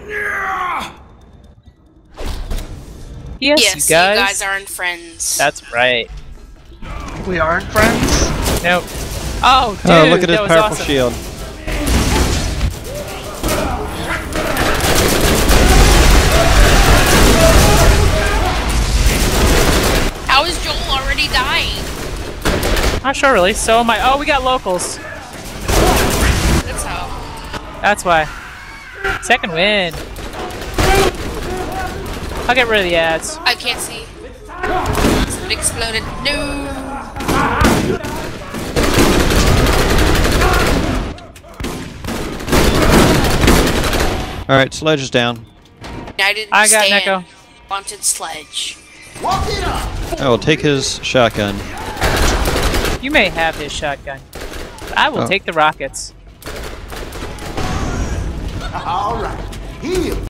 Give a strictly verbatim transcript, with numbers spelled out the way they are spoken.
Yes, yes, you guys. you guys aren't friends. That's right. We aren't friends? Nope. Oh, dude, oh, look at his that was powerful awesome. shield. How is Joel already dying? Not sure really. So am I. Oh, we got locals. That's how. That's why. Second win. I'll get rid of the ads. I can't see. It exploded. No. Alright, Sledge is down. I didn't I got stand. Neko. Wanted Sledge. I will take his shotgun. You may have his shotgun. I will Oh. take the rockets. All right, heal.